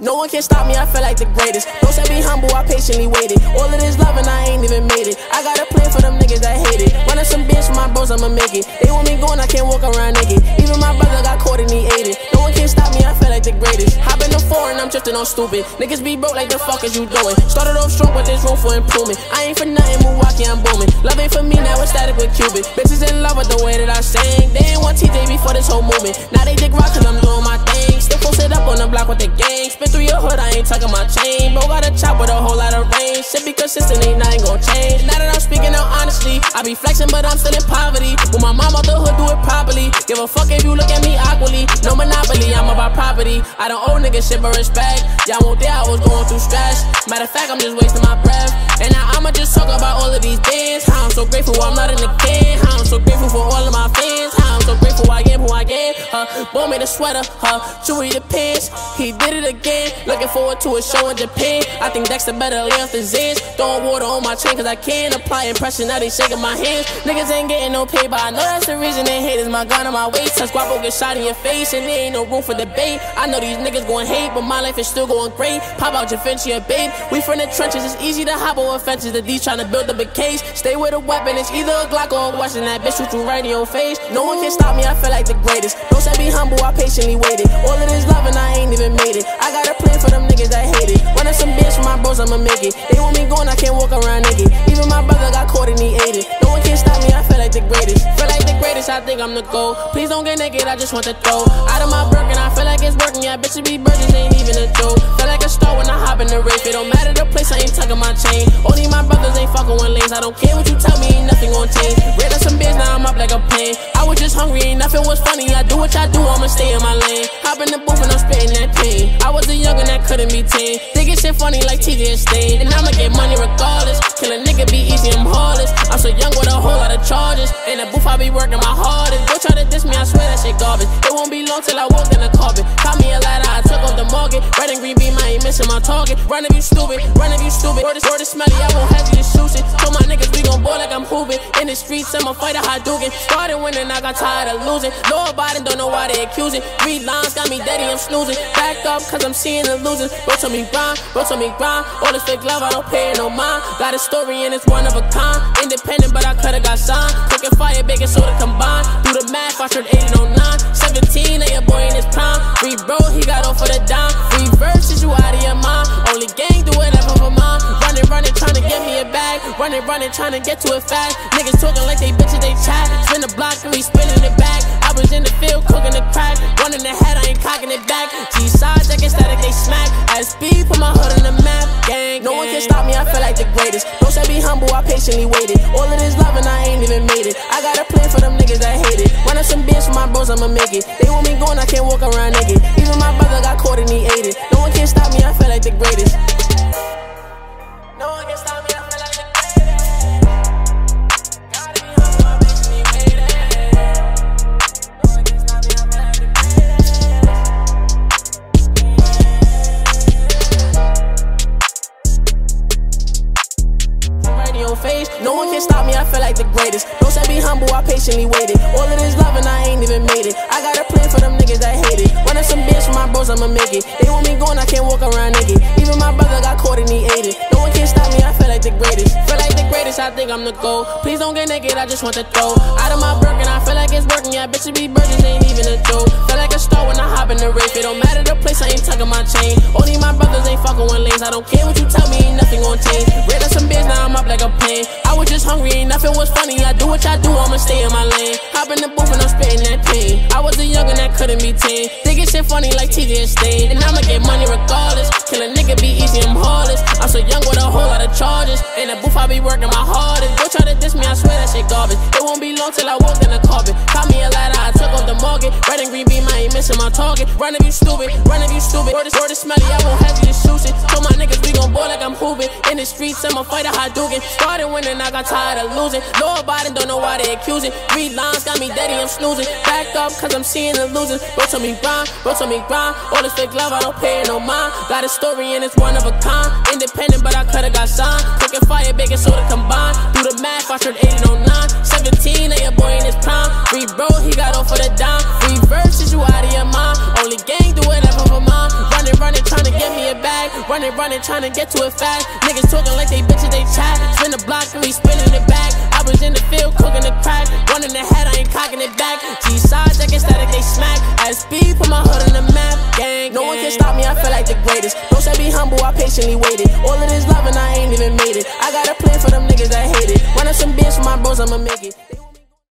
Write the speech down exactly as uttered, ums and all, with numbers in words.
No one can stop me, I feel like the greatest. Don't say be humble, I patiently waited. All of this love and I ain't even made it. I got a plan for them niggas that hate it. Running some bitch for my bros, I'ma make it. They want me going, I can't walk around naked. Even my brother got caught and he ate it. No one can stop me, I feel like the greatest. Hop in the foreign, I'm drifting on stupid. Niggas be broke like the fuck is you doing? Started off strong, but there's room for improvement. I ain't for nothing, Milwaukee, I'm booming. Love ain't for me, now it's static with Cuban. Bitches in love with the way that I sing. They ain't want T J before this whole movement. Now they dig rock cause I'm doing my thing. Still posted up on the block with the gang. Spin through your hood, I ain't tucking my chain. Bro got a chop with a whole lot of range. Shit be consistent, ain't nothing gon' change. Now that I'm speaking out honestly, I be flexing but I'm still in poverty. With my mom out the hood, do it properly. Give a fuck if you look at me awkwardly. No monopoly, I'm about property. I don't owe niggas shit but respect. Y'all won't there, I was going through stress. Matter of fact, I'm just wasting my breath. And now I'ma just talk about all of these things. How I'm so grateful I'm not in the can. How I'm so grateful for all of my fans. How I'm so grateful I am who I am. Huh, boy made a sweater, huh, Chewy the pants. He did it again, looking forward to a show in Japan. I think Dexter better lay off the Zans. Throwing water on my chain cause I can apply impression, now they shaking my hands. Niggas ain't getting no pay, but I know that's the reason they hate is my gun on my waist. Touch guapo get shot in your face and there ain't no room for debate. I know these niggas gon' hate, but my life is still going great. Pop out your Vinci, babe. We from the trenches, it's easy to hop over fences. The D's trying to build up a case. Stay with a weapon, it's either a Glock or a Western. That bitch shoot you right in your face. No one can stop me, I feel like the greatest. Don't say be humble, I patiently waited. All of this love and I ain't even made it. I got a plan for them niggas that hate it. Running some bitch for my bros, I'ma make it. They want me going, I can't walk around naked. Even my brother got caught and he ate it. No one can stop me, I feel like the greatest. Feel like the greatest, I think I'm the GOAT. Please don't get naked, I just want to throw out of my Birkin, I feel like it's working. Yeah, bitches be virgins, ain't even a joke. Feel like a star when I hop in the race. It don't matter the place, I ain't tucking my chain. Only my brothers ain't fucking one lanes. I don't care what you tell me, ain't nothing gon' change. Red up some bitch, now I'm up like a plane. I was just hungry, ain't nothing was funny. I do what I do, I'ma stay in my lane. Hop in the booth and I'm spitting that pain. I was a youngin' that couldn't be tamed. Thinking shit funny like T J and Stain. And I'ma get money regardless. Kill a nigga be easy, I'm heartless. I'm so young with a whole lot of charges. In the booth, I be working my hardest. Don't try to diss me, I swear that shit garbage. It won't be long till I walk in the carpet. Caught me a ladder, I took off the market. Red and green beam, I ain't missing my target. Run if you stupid, run if you stupid. Word is, word is smelly, I won't have you to shoot it. Told my niggas we gon' ball like I'm hooping. In the streets, I'm a fighter, Hadouken. Started winning, I got tired of losing. Lord Biden don't know why they accusing. Three lines got me daddy, I'm snoozing. Back up, cause I'm seeing the losers. Bro told me grind, bro told me grind. All this fake love, I don't pay no mind. Got a story and it's one of a kind. Independent, but I coulda got signed. Cooking fire, baking soda combined. Do the math, I turned eighteen oh nine. seventeen, ain't a boy in his prime. Free bro, he got off for the dime. Free verses, you out of your mind. Only gang do whatever for mine. Running, running, trying to get me a bag. Running, running, trying to get to it fast. Niggas talking like they bitches, they chat. Spin the block and we spinning it back. I was in the field cooking the crack. Running the head, I ain't cocking it back. G-side, check static, they smack. S B, put my hood on the map. Gang, no one can stop me, I feel like the greatest. Don't say be humble, I patiently waited. All of this love and I ain't even made it. I got a plan for them niggas that hate it. Running some bitch for my bros, I'ma make it. They want me going, I can't walk around naked. Even my brother got caught and he ate it. No one can stop me, I feel like the greatest. No one can stop me, I feel like the greatest. Gotta be humble, I patiently waited. No one can stop me, I feel like the greatest. Right in your face, no one can stop me, I feel like the greatest. Don't say be humble, I patiently waited. All of this love and I ain't even made it. I got a plan for them niggas that hate it. Running some bitch for my bros, I'ma make it. They want me going, I can't walk around naked. Even my brother got caught and he ate it. No one can stop me, I feel like the greatest. Feel like the greatest, I think I'm the GOAT. Please don't get naked, I just want to throw out of my Birkin, I feel like it's working. Yeah, bitches be virgins, ain't even a joke. Feel like a star when I hop in the race. It don't matter the place, I ain't tucking my chain. Only my brothers ain't fucking one lanes. I don't care what you tell me, ain't nothing gon' change. Red up some bitch, now I'm up like a plane. I was just hungry, ain't nothing was funny. I do what I do, I'ma stay in my lane. Hop in the booth and I'm spitting that pain. I was a youngin' that couldn't be tamed. Thinking shit funny like T J and Stain. And I'ma get money regardless. Kill a nigga be easy, I'm heartless. I'm so young with a whole lot of charges. In the booth, I be working my hardest. Don't try to diss me, I swear that shit garbage. It won't be long till I walk in the carpet. Caught me a ladder, I took off the market. Red and green beam, I ain't missing my target. Run if you stupid, run if you stupid. Word is, word is smelly, I won't have you to shoot it. Told my niggas we gon' ball like I'm hooping. In the streets, I'm a fighter, Hadouken. Started winning, I got tired of losing. Lord Biden don't know why they accusing. Three lines got me daddy, I'm snoozing. Back up, cause I'm seeing the losers. Bro told me grind, bro told me grind. All this fake love, I don't pay no mind. Got a story and it's one of a kind. Independent, but I coulda got signed. Cooking fire, baking soda combined. Do the math, I turned eighteen oh nine. seventeen, ain't a boy in his prime. Free bro, he got off for the dime. Free verses, you out of your mind. Only gang do whatever for mine. Running, running, trying to get me running, trying to get to it fast. Niggas talking like they bitches, they chat. Spin the block and we spinning it back. I was in the field cooking the crack. One in the head, I ain't cocking it back. G-sides, I get static, they smack. At speed, put my hood on the map. Gang, no one can stop me, I feel like the greatest. Don't say be humble, I patiently waited. All of this love and I ain't even made it. I got a plan for them niggas that hate it. Run up some bands for my bros, I'ma make it.